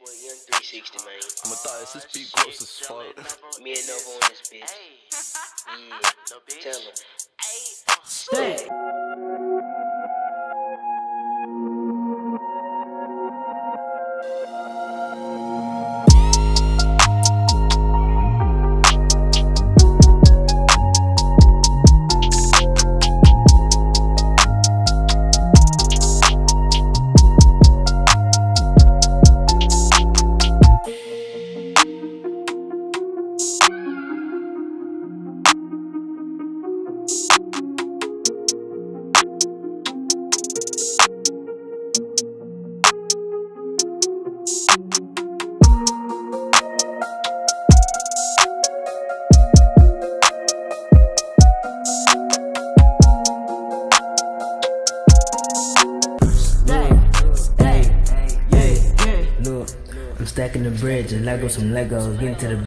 Boy, young 360, man. I'ma thought this beat close as fuck. Me and Nova on this bitch. Yeah, tell her. Stay. I'm stacking the bread, just Lego some Legos, get to the